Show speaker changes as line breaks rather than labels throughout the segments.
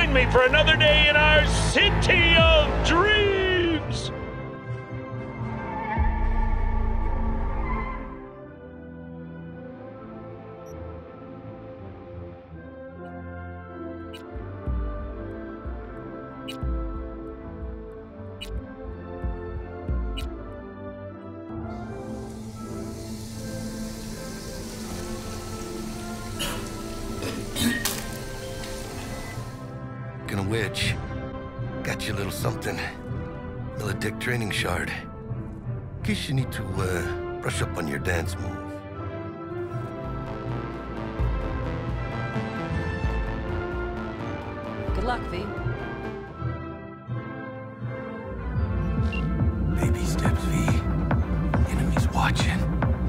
join me for another day in our city of dreams.
A witch. Got you a little something. Militech training shard. In case you need to, brush up on your dance move.
Good luck, V.
Baby steps, V. Enemies watching.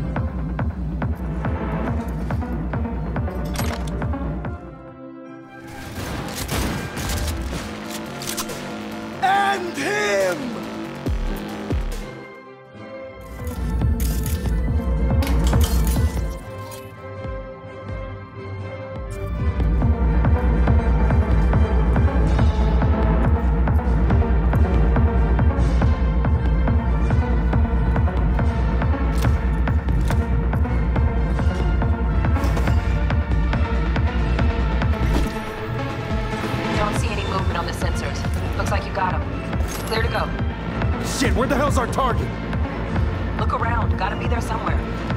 And him!
Don't see any movement on the sensors. Looks like you got him. Clear to go.
Shit, where the hell's our target?
Look around. Gotta be there somewhere.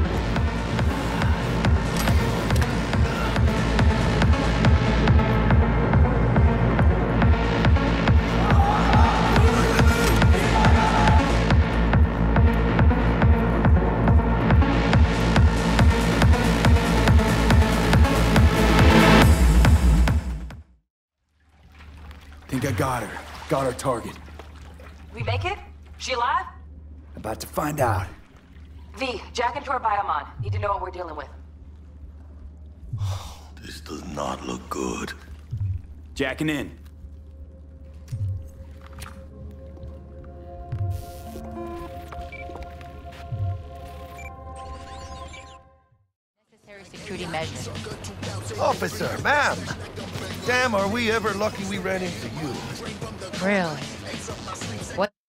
Think I got her. Got our target.
We make it? She alive?
About to find out.
V, jack into her biomon. Need to know what we're dealing with.
This does not look good.
Jacking in.
Necessary security measures.
Officer, ma'am! Damn, are we ever lucky we ran into you.
Really? What?